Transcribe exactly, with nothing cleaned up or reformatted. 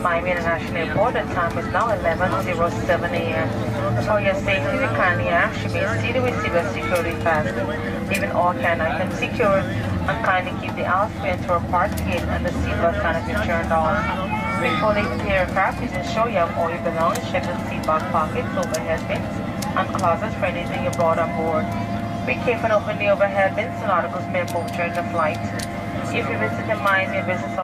Miami International Airport. The time is now eleven oh seven a m For your safety, we kindly ask you may see the receiver security fastened, leaving all can items secured, and kindly keep the outside to a park gate and the seatbelt sign has been turned on. Before leaving the aircraft, please ensure you have all your belongings, check the seatbelt pockets, overhead bins, and closets for anything you brought on board. Be careful and open the overhead bins and articles may move during the flight. If you visit the Miami business